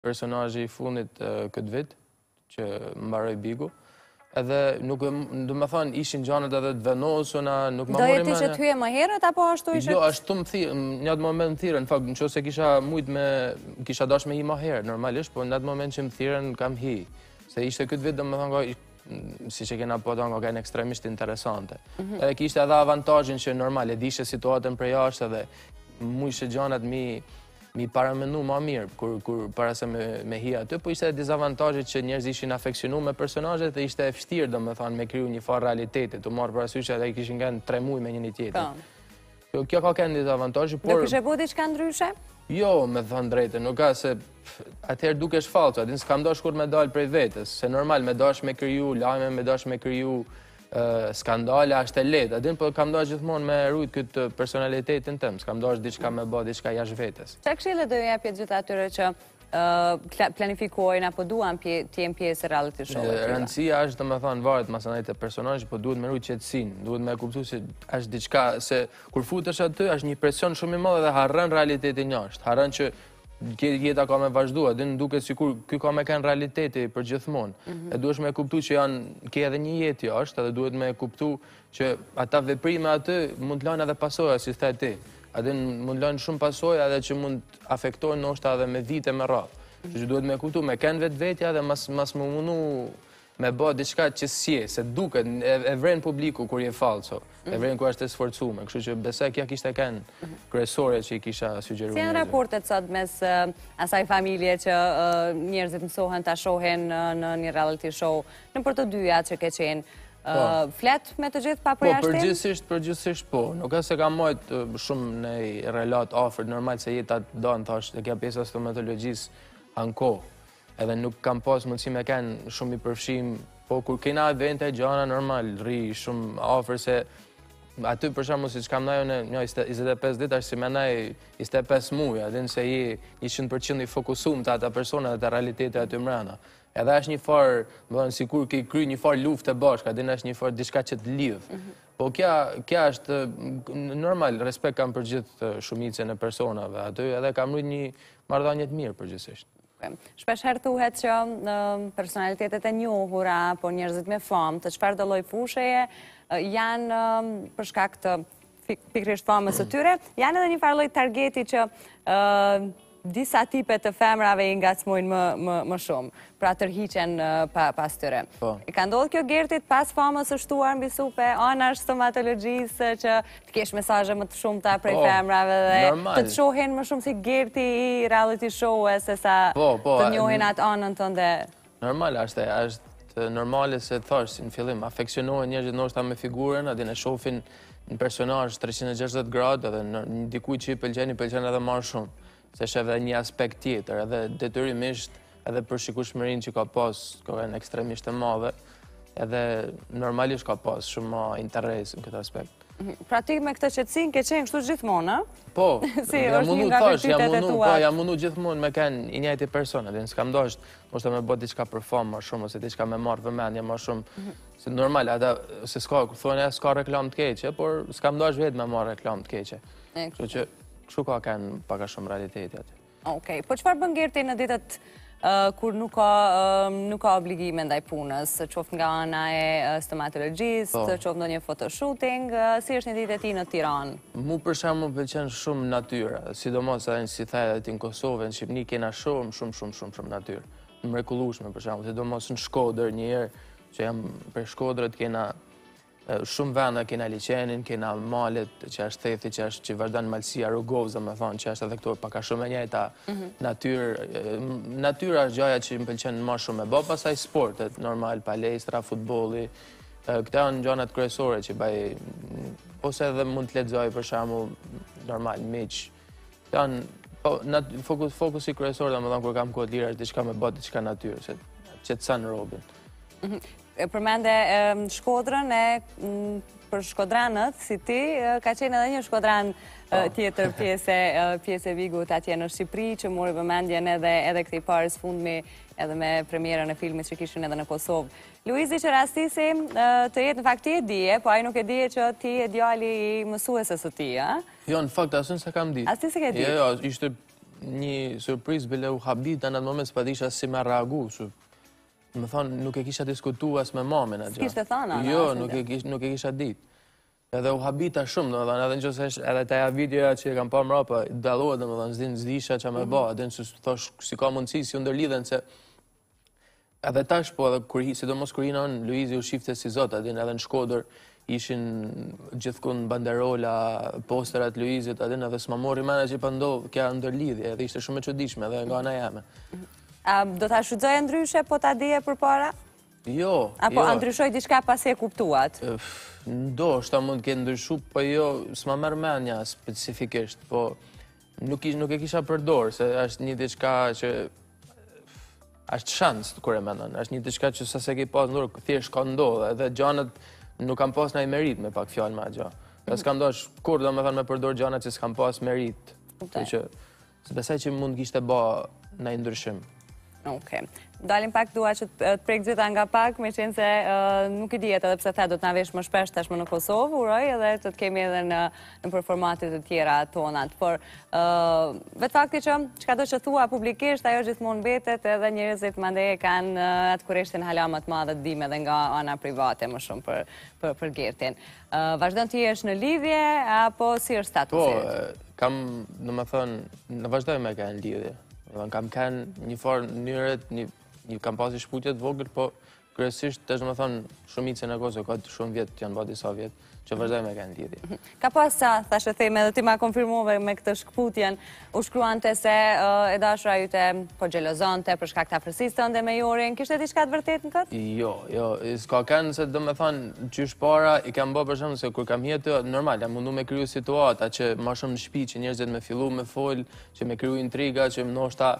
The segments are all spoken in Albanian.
personazhi i fundit këtë vit, që mbaroi Bigu. Edhe nuk, do më thonë, ishin gjanët edhe të venosuna, nuk më Do mori jeti që të hyje më herët, apo ashtu ishe? Jo, ashtu më thirë, një atë moment më thirën, në fakt, në qëse kisha dash me hi më herë, normalisht, po në atë moment që më thirën, kam hi. Se ishte këtë vit, do më thonë, si që kena po tonë, ka në ekstremisht interesante. Edhe kishte edhe avantajin që normal, e dishe situatën për jashtë edhe mu ishe gjanat mi paramenu ma mirë, kur para se me hi aty, po ishte dezavantajit që njerëz ishin afekcionu me personajet dhe ishte e fështirë, do më thonë, me kryu një farë realitetit, të marë parasysh edhe i kishin nga 3 muaj me njëni tjetër. Kjo ka kënë dezavantajit, por... Do kishe po diçka ndryshe? Jo, me thonë drejtë, nuk ka se atëherë dukesh falco, atin s'kam dash kur me dalë prej vetës, se normal me dash me kryu lajme, me dash me kryu skandale, ashtë e letë, atin po kam dash gjithmonë me rujt këtë personalitetin tëm, s'kam dash diçka me ba, diçka jash vetës. Qa këshile do jepje gjithë atyre që planifikojnë apo duan t'jem pjesë e reality show? Rëndësia është, do me thonë, varet masanajt e personajë, po duhet me rujt qetësin, duhet me kuptu se është diçka, se kur futesh aty, është një presion shumë i madhe dhe harrën realitetin jashtë, harrën që jeta ka me vazhdua, dhe në duke sikur kjo ka me kanë realiteti për gjithmonë. E duhesh me kuptu që ke edhe një jetë jashtë, edhe duhet me kuptu që ata veprime aty mund të lanë edhe pasoja, si thaj ti. Edhe mund të lanë shumë pasoja edhe që mund afektojnë nështë edhe me vite me radhë. Që duhet me kuptu, me kanë vetë vetja dhe mas më mundu me ba diçka që s'je, se duket, e vrenë publiku kur je falco, e vrenë kur është e sforcume, kështu që besoj kja kishte kanë kryesore që i kisha sugjeru. Si janë raportet sot mes asaj familje që njerëzit mësohen të shohen në një reality show, në për të dyja që ke qenë, flet me të gjithë pa përjashtim? Po, përgjithsisht po, nuk e se kam mojtë shumë në relat ofert, normal se jeta do në thash, e kja pjesa stomatologjisë anko, edhe nuk kam pas mundësi me kanë shumë i përfshim, po kur kena evente, gjana normal, ri shumë ofër se aty për shumë si që kam najo në 25 dit, ashtë si me naj 25 muja, dhe nëse je 100% i fokusum të ata persona dhe të realitetet aty mrena. Edhe është një farë, më dhënë, si kur ki kry një farë luft e bashka, dhe është një farë diçka që të lidhë. Po kja është normal, respekt kam për gjithë shumicën e personave aty, edhe kam rrit një marrëdhënie të mirë përgjithsisht. Shpesh herë thuhet që personalitetet e njohura, po njerëzit me famë, të çfarë do lloj fusheje, janë për shkak të pikërisht famës së tyre, janë edhe një farë lloj targeti që disa tipe të femrave i ngacmojnë më shumë, pra tërhiqen pas tyre. I ka ndodhur kjo Gertit pas famës së shtuar mbi supe, anash stomatologjisë, që të kesh mesazhe më të shumta prej femrave dhe të të shohin më shumë si Gerti i reality show-e se sa të njohin atë anën tënde. Normal, është normale se thash, si në fillim, afeksionohen njerëzit ndoshta me figurën, atë e shohin në personazh 360 gradë, edhe në dikujt që i pëlqen edhe më shumë. Se është edhe një aspekt tjetër, edhe detyrimisht, edhe për shikueshmërinë që ka pas, ka qenë ekstremisht e madhe, edhe normalisht ka pas shumë më interes në këtë aspekt. Pra ti me këtë qetësinë ke qenë kështu gjithmonë, a? Po, jam mundu gjithmonë me kanë i njëjti person, edhe s'kam dashur, ndoshta me bë diçka për famë më shumë ose diçka me marrë vëmendje më shumë. Se normal, ata se s'ka reklam të keqe, por s'kam dashur vetë me marrë reklam të keqe. Kështu që kështu ka kanë paka shumë realiteti aty. Okej, po çfarë bën Gerti në ditët kur nuk ka obligime ndaj punës, qoftë nga ana e stomatologjisë, qoftë ndonjë photoshooting, si është një ditë e tij në Tiranë? Mu për shembull pëlqen shumë natyra, sidomos edhe si thaj aty në Kosovë, në Shqipëri kena shumë natyrë. Mrekullueshme për shembull, sidomos në Shkodër një herë që jam për Shkodrët kena shumë vende, kena liqenin, kena malet që është thefti, që vazhdan malësia Rogovza, me thonë, që është edhe këto paka shumë e njëjta natyrë. Natyra është gjaja që më pëlqen më shumë e bë, pastaj sportet, normal, palestra, futbolli, këta janë gjanat kryesore që baj, ose edhe mund të lexoj për shembull, normal, miq. Fokusi kryesor, domethënë kur kam kohë lirë, është diçka me bë diçka natyrë, se qetëson robën. Përmende Shkodrën për shkodranët, si ti, ka qenë edhe një shkodran tjetër pjesë e Bigut atje në Shqipëri, që mori vëmendjen edhe këtij parës fundmi, edhe me premierën e filmit që kishin edhe në Kosovë. Luizi që rastisi të jetë në fakt ti e dije, po ai nuk e dije që ti e djali i mësuesës së tij, a? Jo, në fakt asnjë se kam ditë. As ti se ke ditë? Jo, ishte një surprizë bile u habita në atë moment s'pa disha si me reagu. Më thonë, nuk e kisha diskutu as me mamin atë gjë. S'kishte thënë, ana? Jo, nuk e kisha ditë. Edhe u habita shumë, domethënë, edhe nëse edhe te ajo videoja që e kam parë mrapa, dallohet domethënë, s'disha ç'a më bë, edhe nëse thosh si ka mundësi si u ndërlidhen se edhe tash po edhe sidomos kur jina Luizi u shifte si zot, edhe në Shkodër ishin gjithkund banderola, posterat Luizit, edhe s'ma mori mena që pa ndodh kja ndërlidhje, edhe ishte shumë e çuditshme edhe nga ana jeme. Do ta shfrytzoje ndryshe po ta dije përpara? Jo. Apo ndryshoj diçka pasi e kuptuat? Ndoshta mund të ketë ndryshu, po jo, s'ma merr mendja specifikisht, po nuk e kisha përdor, se është një diçka që është shans kur e mendon, është një diçka që sa se ke pas ndor, thjesht ka ndodhur, edhe gjanat nuk kam pas ndonjë merit me pak fjalë me atë gjë. S'kam dosh kur domethënë me përdor gjana që s'kam pas merit. Kështu që besoj që mund kishte bë ndonjë ndryshim. Okej. Dalim pak dua që të prek gjitha nga pak, me qenë se nuk i dihet edhe pse the do të na vesh më shpesh tashmë në Kosovë, uroj edhe të kemi edhe në performate të tjera tonat. Por vetë fakti që çka do që thua publikisht, ajo gjithmonë mbetet, edhe njerëzit mandej kanë atë kurreshtin hala më të madh të dimë edhe nga ana private më shumë për Gertin. Vazhdon të jesh në lidhje apo si është statusi? Po, kam, domethënë, vazhdoj me kanë lidhje. Kam kanë një farë mënyret, kam pasi shputjet vogël, po kryesisht të më thonë shumicën e Kosovë, ka shumë vjetë, janë bërë disa vjetë, që vazhdoj me kanë lidhje. Ka pas sa, thashë theme, dhe ti ma konfirmove me këtë shkputjen, u shkruante se e dashura jute po gjelozonte për shkak të afërsisë tënde me Jorin, kishte diçka të vërtetë në këtë? Jo, s'ka kanë se do me thonë qysh para, i kam bërë për shumë se kur kam jetë, normal, jam mundu me kryu situata që ma shumë në shtëpi, që njerëzit me fillu me fol, që me kryu intriga, që më ndoshta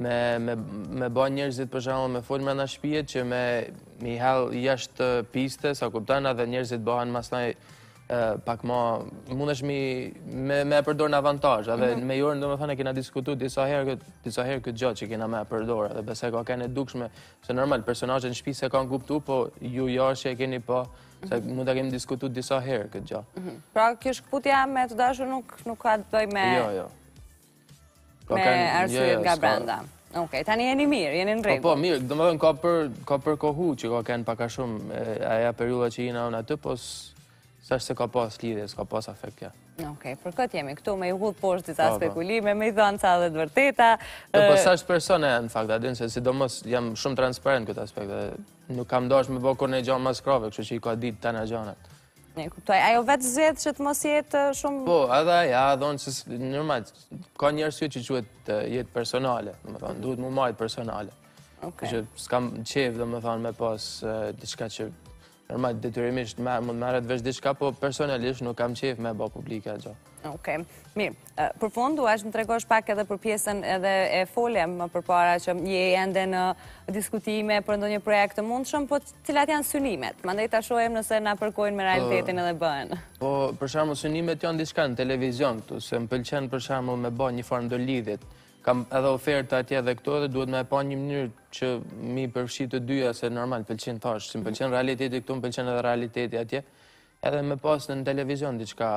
me ba njerëzit për shumë me fol mrena shtëpijet, që me i hell jashtë piste, sa kuptana dhe njerëzit bëhan masnaj pak ma, mundesh me përdor në avantajë, edhe me Jorën do me thënë e kena diskutu disa herë këtë gjatë që kena me përdor, edhe bese ka kene dukshme, se normal, personajën në shtëpi se kanë kuptu, po ju jashtë e keni pa, se mund të kemi diskutu disa herë këtë gjatë. Pra, kjo shkputja me të dashur nuk ka të bëj me... Jo. Me arsyet nga brenda. Okej, tani jeni mirë, jeni në rregull. Po, mirë, do me thënë ka për kohu që ka kenë paka shumë aja periuda që jina unë aty, po s'është se ka pas lidhje, s'ka pas afekt kja. Okej, për këtë jemi këtu me i hudhë poshtë disa spekulime, me i dhënë sa dhe të vërteta. Po s'është persone në fakt, adin se sidomos jam shumë transparent këtë aspekt, nuk kam dash me bëkur në gjanë mas krave, kështu që i ka ditë të në gjanat. Ajo vetë zedh që të mos jetë shumë... Po, edhe ja, dhonë që normal, ka një arsye që quhet jetë personale, duhet mu majtë personale. Që s'kam qef, dhe me thonë, me pas diçka që normal, detyrimisht mund merret vesh diçka, po personalisht nuk kam qef me bë publike atë gjë. Okej, mirë. Për fund, duash më tregosh pak edhe për pjesën edhe e folem më përpara që je ende në diskutime për ndonjë projekt të mundshëm, po cilat janë synimet? Mandej ta shohim nëse na përkojnë me realitetin edhe bëhen. Po, për shembull, synimet janë diçka në televizion këtu, se më pëlqen për shembull me bë një farë ndërlidhjet. Kam edhe oferta atje dhe këto dhe duhet me pa një mënyrë që mi përfshi të dyja, se normal pëlqen thash, si më pëlqen realiteti këtu, më pëlqen edhe realiteti atje. Edhe me pas në televizion diçka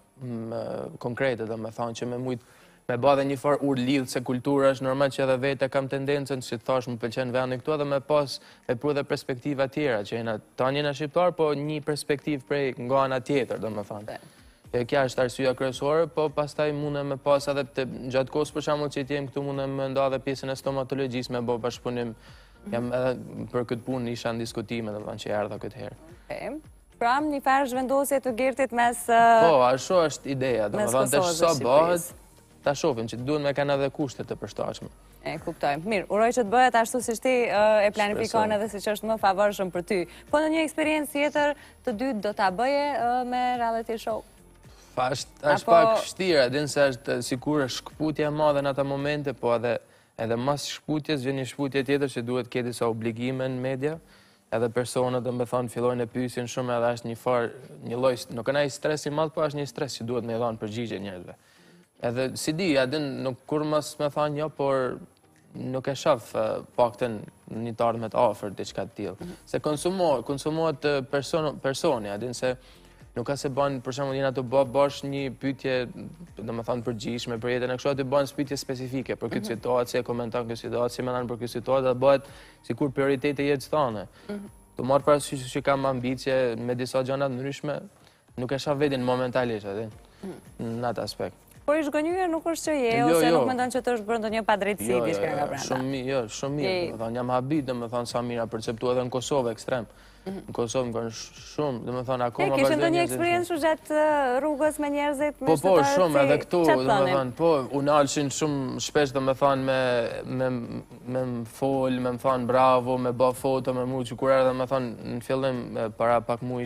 konkrete, dhe me thonë që me ba dhe një farë urlidh se kultura është normal që edhe vete kam tendencën që të thash më pëlqen vendi këtu edhe me pas me pru dhe perspektiva tjera që jena tani jena shqiptar, po një perspektiv prej nga ana tjetër, dhe me thonë. Kja është arsyeja kryesore, po pastaj mune me pas edhe gjatë kohës për shembull që jem këtu mune me nda dhe pjesën e stomatologjisë me bë bashkëpunim. Jam edhe për këtë punë isha në diskutime, domethënë që erdha këtë herë. Pra, një farë zhvendosje të Gertit mes... Po, ashtu është ideja, domethënë të sa bëhet, ta shohim që duhet me kanë edhe kushte të përshtatshme. E kuptoj. Mirë, uroj që të bëhet ashtu si ti e planifikon edhe si që është më favorshëm për ty. Po në një eksperiencë tjetër të dytë do ta bëje me reality show? Është pak vështirë, din se është sikur është shkputje e madhe në ata momente, po edhe mas shkputjes vjen një shkputje tjetër që duhet ketë disa obligime në media, edhe personat dhe me thonë fillojnë e pyesin shumë edhe është një farë, një lloj, nuk është ai stres i madh, po është një stres që duhet me dhënë përgjigje njerëzve. Edhe si di, adin nuk kur mas me thonë jo, por nuk e shoh paktën një të ardhmet afër diçka të tillë. Se konsumohet personi, adin se Nuk ka se bën, për shembull, jena të bë bash një pyetje, domethënë përgjithshme për jetën e kështu, të bën pyetje specifike për këtë situatë, komenton këtë situatë, si mendon për këtë situatë, dhe bëhet sikur prioritete jetës tone. Të marr parasysh që kam ambicie me disa gjëra të ndryshme, nuk e shoh veten momentalisht atë në atë aspekt. Por i zgënjyje nuk është që je, ose nuk mendon që të është bërë ndonjë padrejtësi diçka nga brenda? Shumë mirë, domethënë jam habit, domethënë sa mirë perceptua edhe në Kosovë ekstrem. Në Kosovë më kanë shumë, domethënë akoma vazhdoj. Kishe ndonjë eksperiencë gjatë rrugës me njerëzit? Po, shumë, edhe këtu, domethënë, po, unë alshin shumë shpesh, domethënë, me më fol, me më thonë bravo, me bë foto me mu, që kur erdhe, domethënë, në fillim para pak muaj